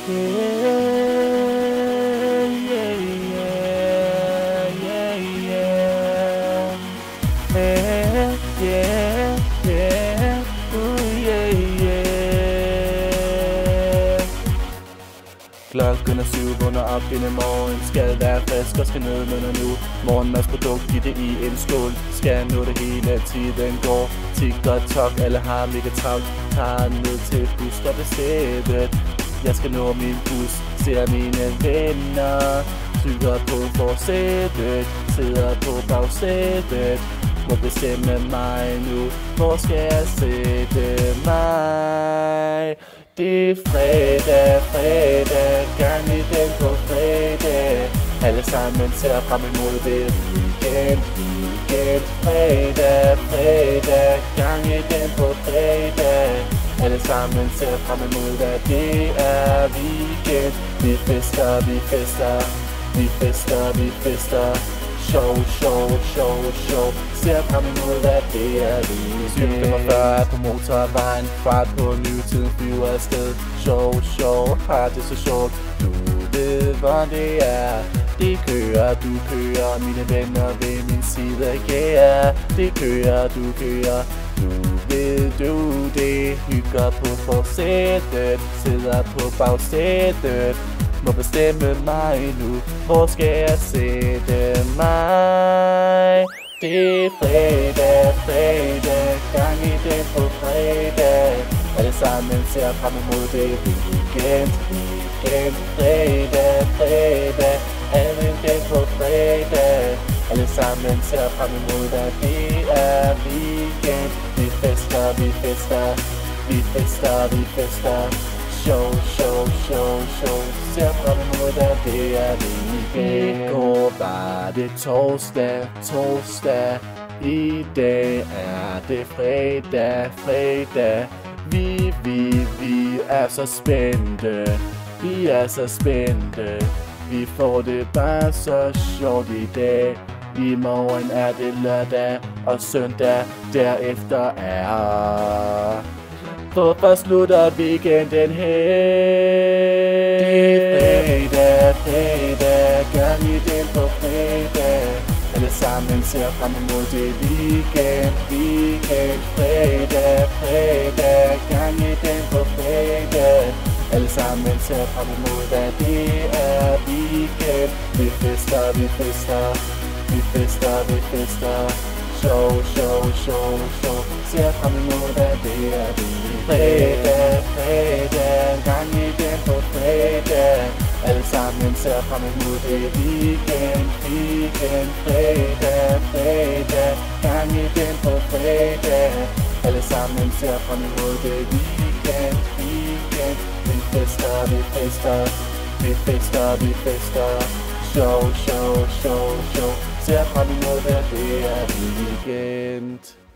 Klokken er 7, vågner op i morgen. Skal være frisk og skal ned med noget nu. Morgenmadsprodukt, giv det i en skål. Skal nå det hele, tiden går. Tik og tok, alle har mega travlt. Tager ned til busstoppestedet. Jeg skal nå min bus, ser mine venner. Trykker på forsædet, sidder på bagsædet. Må bestemme mig nu, hvor skal jeg sætte mig? Det er fredag, gang i den på fredag. Alle sammen ser frem imod det. Weekend, fredag, gang i den på fredag. Alle sammen ser frem imod at det er weekend. Vi fester, show. Ser frem imod at det er weekend. 7:45 på motorvejen, fart på nutiden, flyver afsted. Show, har det så sjovt. Du ved hvor det er. Det kører, du kører, mine venner ved min side, yeah. Det kører, du kører, nu ved du det. Hygger på forsædet, sidder på bagsædet. Må bestemme mig nu, hvor skal jeg sætte mig? Det er fredag, gang i den på fredag. Alle sammen ser frem imod det. Weekend, fredag, alle den på fredag. Alle sammen ser frem imod at det er weekend. Vi fester. Show. Ser frem imod at det er weekend. I går var det torsdag. I dag er det fredag. Vi er så spændte. Vi får det bare så sjovt i dag. I morgen er det lørdag, og søndag derefter er. Hvorfor slutter weekenden her? Det er fredag, gang i den på fredag. Alle sammen ser frem imod det. Weekend, fredag, gang i den på fredag. Alle sammen ser frem imod at det er weekend. Vi fester. Show. Ser frem imod at det er weekend. Fredag, gang i den på fredag. Alle sammen ser frem imod det. Weekend, fredag, gang i den på fredag. Alle sammen ser frem imod det. Weekend. Vi fester. Show. Ser frem imod at det er weekend.